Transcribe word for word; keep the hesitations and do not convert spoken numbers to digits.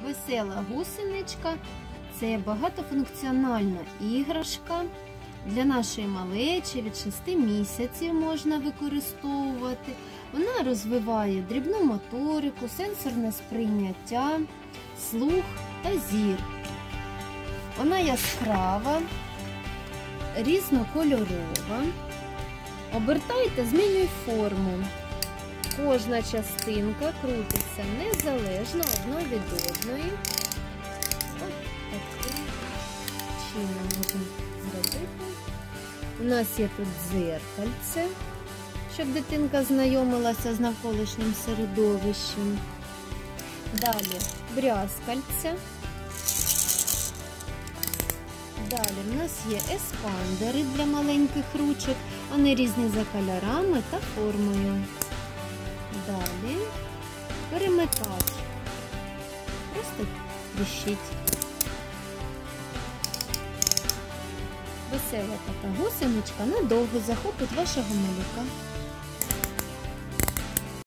Весела гусеничка – це багатофункціональна іграшка. Для нашої малечі від шести місяців можна використовувати. Вона розвиває дрібну моторику, сенсорне сприйняття, слух та зір. Вона яскрава, різнокольорова. Обертайте, змінюй форму. Кожна частинка крутиться незалежно одна від одної. Ось таким чином можна зробити. У нас є тут дзеркальце, щоб дитинка знайомилася з навколишнім середовищем. Далі брязкальце. Далі в нас є еспандери для маленьких ручок. Вони різні за кольорами та формою. Далі перемикач. Просто тріщить. Весела така гусеничка надовго захопить вашого малюка.